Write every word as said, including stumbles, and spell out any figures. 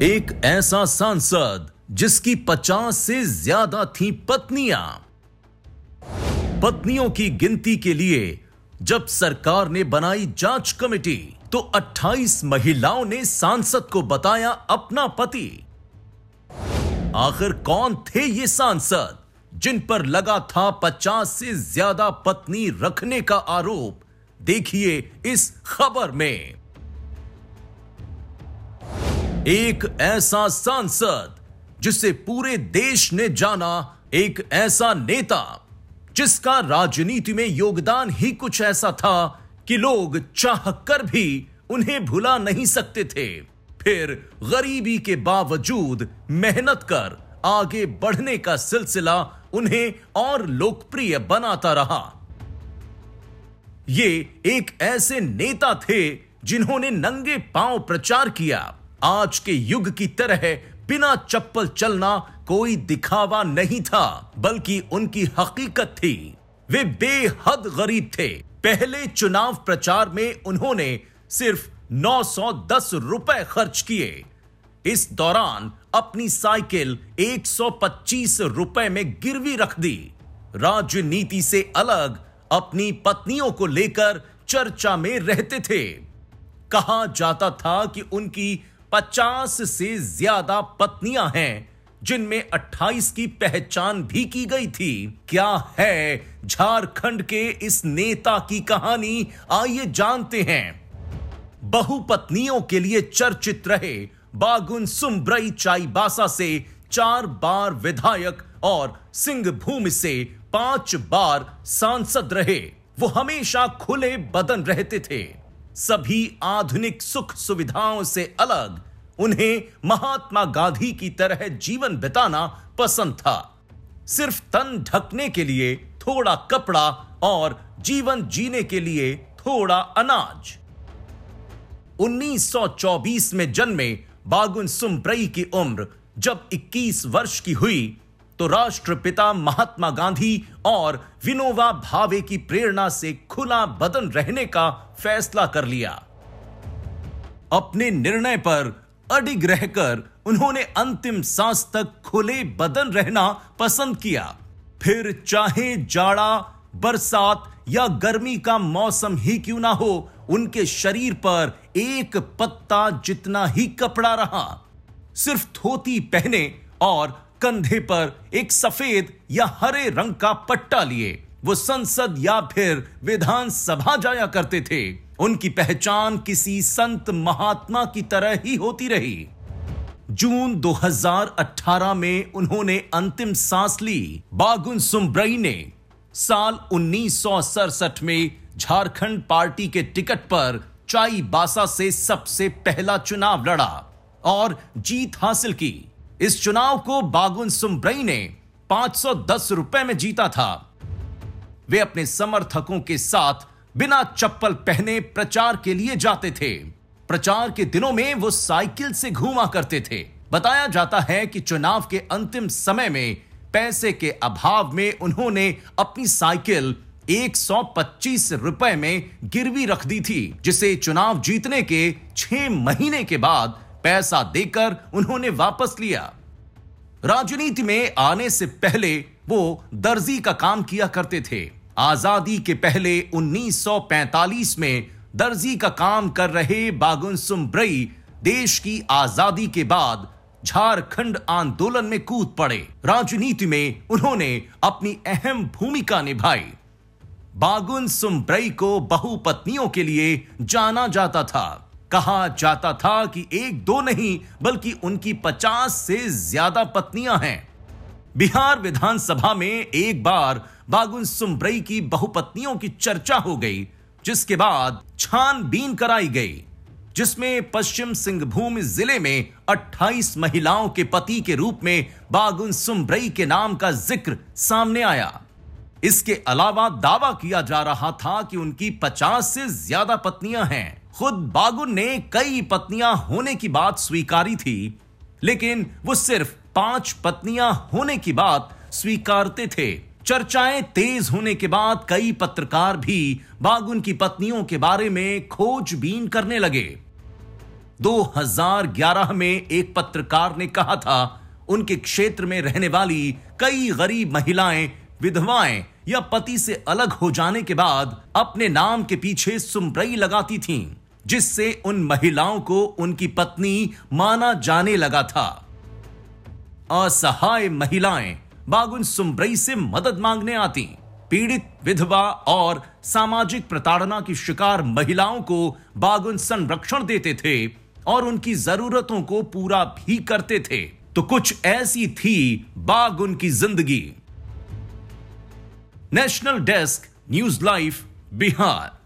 एक ऐसा सांसद जिसकी पचास से ज्यादा थी पत्नियां। पत्नियों की गिनती के लिए जब सरकार ने बनाई जांच कमेटी तो अट्ठाईस महिलाओं ने सांसद को बताया अपना पति। आखिर कौन थे ये सांसद जिन पर लगा था पचास से ज्यादा पत्नी रखने का आरोप? देखिए इस खबर में। एक ऐसा सांसद जिसे पूरे देश ने जाना, एक ऐसा नेता जिसका राजनीति में योगदान ही कुछ ऐसा था कि लोग चाहकर भी उन्हें भुला नहीं सकते थे। फिर गरीबी के बावजूद मेहनत कर आगे बढ़ने का सिलसिला उन्हें और लोकप्रिय बनाता रहा। ये एक ऐसे नेता थे जिन्होंने नंगे पांव प्रचार किया। आज के युग की तरह बिना चप्पल चलना कोई दिखावा नहीं था, बल्कि उनकी हकीकत थी। वे बेहद गरीब थे। पहले चुनाव प्रचार में उन्होंने सिर्फ नौ सौ दस रुपए खर्च किए। इस दौरान अपनी साइकिल एक सौ पच्चीस रुपए में गिरवी रख दी। राजनीति से अलग अपनी पत्नियों को लेकर चर्चा में रहते थे। कहा जाता था कि उनकी पचास से ज्यादा पत्नियां हैं, जिनमें अट्ठाईस की पहचान भी की गई थी। क्या है झारखंड के इस नेता की कहानी? आइए जानते हैं। बहुपत्नियों के लिए चर्चित रहे बागुन सुम्ब्रई चाईबासा से चार बार विधायक और सिंहभूम से पांच बार सांसद रहे। वो हमेशा खुले बदन रहते थे। सभी आधुनिक सुख सुविधाओं से अलग उन्हें महात्मा गांधी की तरह जीवन बिताना पसंद था। सिर्फ तन ढकने के लिए थोड़ा कपड़ा और जीवन जीने के लिए थोड़ा अनाज। उन्नीस सौ चौबीस में जन्मे बागुन सुम्ब्रई की उम्र जब इक्कीस वर्ष की हुई तो राष्ट्रपिता महात्मा गांधी और विनोबा भावे की प्रेरणा से खुला बदन रहने का फैसला कर लिया। अपने निर्णय पर अडिग रहकर उन्होंने अंतिम सांस तक खुले बदन रहना पसंद किया। फिर चाहे जाड़ा, बरसात या गर्मी का मौसम ही क्यों ना हो, उनके शरीर पर एक पत्ता जितना ही कपड़ा रहा। सिर्फ धोती पहने और कंधे पर एक सफेद या हरे रंग का पट्टा लिए वो संसद या फिर विधानसभा जाया करते थे। उनकी पहचान किसी संत महात्मा की तरह ही होती रही। जून दो हज़ार अठारह में उन्होंने अंतिम सांस ली। बागुन सुम्ब्रई ने साल उन्नीस सौ सड़सठ में झारखंड पार्टी के टिकट पर चाईबासा से सबसे पहला चुनाव लड़ा और जीत हासिल की। इस चुनाव को बागुन सुम्ब्रई ने पांच सौ दस रुपए में जीता था। वे अपने समर्थकों के साथ बिना चप्पल पहने प्रचार के लिए जाते थे। प्रचार के दिनों में वो साइकिल से घूमा करते थे। बताया जाता है कि चुनाव के अंतिम समय में पैसे के अभाव में उन्होंने अपनी साइकिल एक सौ पच्चीस रुपए में गिरवी रख दी थी, जिसे चुनाव जीतने के छह महीने के बाद पैसा देकर उन्होंने वापस लिया। राजनीति में आने से पहले वो दर्जी का काम किया करते थे। आजादी के पहले उन्नीस सौ पैंतालीस में दर्जी का काम कर रहे बागुन सुम्ब्रई देश की आजादी के बाद झारखंड आंदोलन में कूद पड़े। राजनीति में उन्होंने अपनी अहम भूमिका निभाई। बागुन सुम्ब्रई को बहुपत्नियों के लिए जाना जाता था। कहा जाता था कि एक दो नहीं बल्कि उनकी पचास से ज्यादा पत्नियां हैं। बिहार विधानसभा में एक बार बागुन सुम्ब्रई की बहुपत्नियों की चर्चा हो गई, जिसके बाद छानबीन कराई गई, जिसमें पश्चिम सिंहभूम जिले में अट्ठाईस महिलाओं के पति के रूप में बागुन सुम्ब्रई के नाम का जिक्र सामने आया। इसके अलावा दावा किया जा रहा था कि उनकी पचास से ज्यादा पत्नियां हैं। खुद बागुन ने कई पत्नियां होने की बात स्वीकारी थी, लेकिन वो सिर्फ पांच पत्नियां होने की बात स्वीकारते थे। चर्चाएं तेज होने के बाद कई पत्रकार भी बागुन की पत्नियों के बारे में खोजबीन करने लगे। दो हज़ार ग्यारह में एक पत्रकार ने कहा था उनके क्षेत्र में रहने वाली कई गरीब महिलाएं विधवाएं या पति से अलग हो जाने के बाद अपने नाम के पीछे सुमरई लगाती थीं, जिससे उन महिलाओं को उनकी पत्नी माना जाने लगा था। असहाय महिलाएं बागुन सुमरई से मदद मांगने आती। पीड़ित विधवा और सामाजिक प्रताड़ना की शिकार महिलाओं को बागुन संरक्षण देते थे और उनकी जरूरतों को पूरा भी करते थे। तो कुछ ऐसी थी बागुन की जिंदगी। National desk, news live, Bihar.